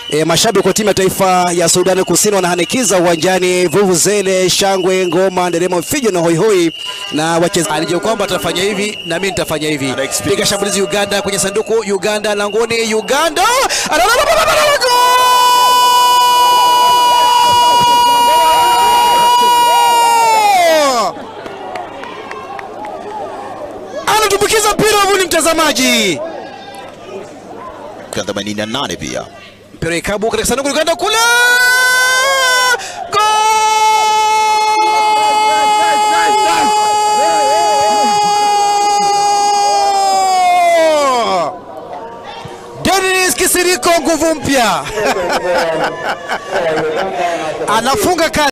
mashabiki wa timu ya taifa ya Sudan Kusini wanahanikiza uwanjani, vuvuzele, shangwe, ngoma, nderemo, fijo na hoihoi, na wachezaji alijua kwamba atafanya hivi na mimi nitafanya hivi. Piga shambulizi Uganda kwenye sanduku, Uganda langoni, Uganda anatumbukiza mpira huyu, ni mtazamaji. 88 pia. Mpira ikabu katika sanduku Uganda kule. Dennis Kisiriko nguvu mpya. Anafunga